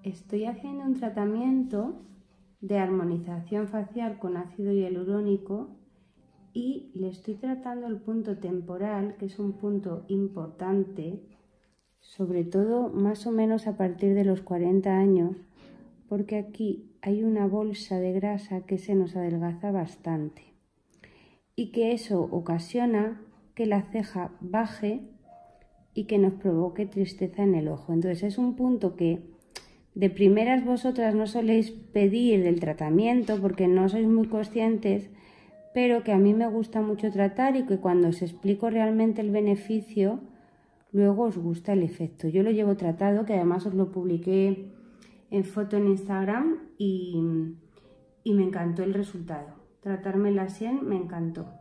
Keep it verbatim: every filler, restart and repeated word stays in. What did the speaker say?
Estoy haciendo un tratamiento de armonización facial con ácido hialurónico y le estoy tratando el punto temporal, que es un punto importante, sobre todo más o menos a partir de los cuarenta años, porque aquí hay una bolsa de grasa que se nos adelgaza bastante y que eso ocasiona que la ceja baje y que nos provoque tristeza en el ojo. Entonces es un punto que de primeras vosotras no soléis pedir del tratamiento porque no sois muy conscientes, pero que a mí me gusta mucho tratar y que cuando os explico realmente el beneficio, luego os gusta el efecto. Yo lo llevo tratado, que además os lo publiqué en foto en Instagram y, y me encantó el resultado. Tratarme la sien me encantó.